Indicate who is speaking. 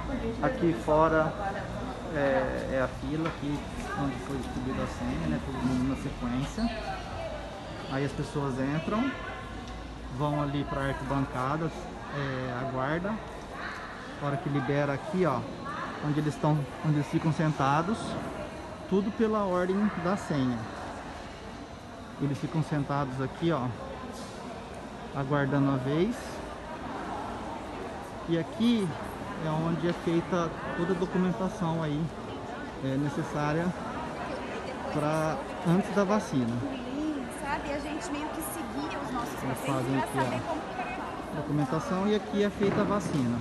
Speaker 1: Aqui fora é a fila, aqui onde foi distribuída a senha, né? Todo mundo na sequência. Aí as pessoas entram, vão ali para a arquibancada, aguarda. A hora que libera aqui, ó, onde eles ficam sentados, tudo pela ordem da senha. Eles ficam sentados aqui, ó, aguardando a vez. E aqui é onde é feita toda a documentação aí necessária para antes da vacina.
Speaker 2: Sabe, a gente meio que seguia os nossos
Speaker 1: Eles
Speaker 2: pacientes
Speaker 1: fazem
Speaker 2: para
Speaker 1: aqui,
Speaker 2: saber
Speaker 1: ó,
Speaker 2: como que era lá.
Speaker 1: documentação, e aqui é feita a vacina.